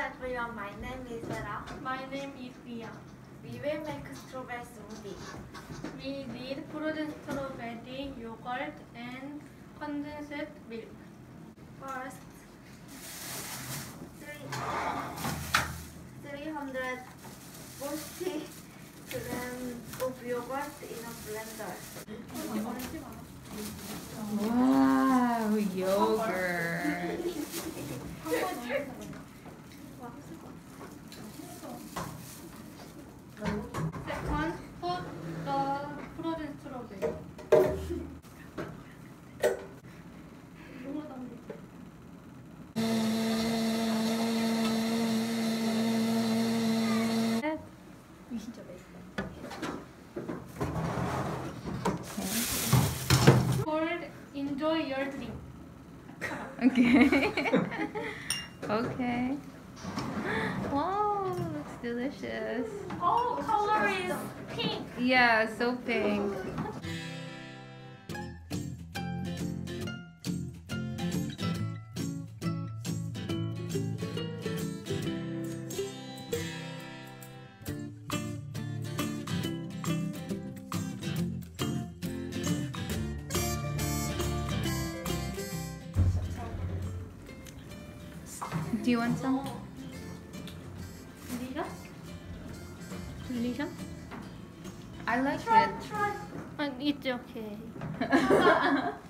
everyone, my name is Sarah. My name is Ria. We will make strawberry smoothie. We need frozen strawberry, yogurt, and condensed milk. First, 340 grams of yogurt in a blender. Wow, yogurt. Second, put the frozen strawberry. 진짜 맛있다. Cold, enjoy your drink. Okay. Okay. Wow, looks delicious. Oh, color is pink. Yeah, so pink. Do you want some? Delicious? Delicious? I like Try, it. try. It's okay.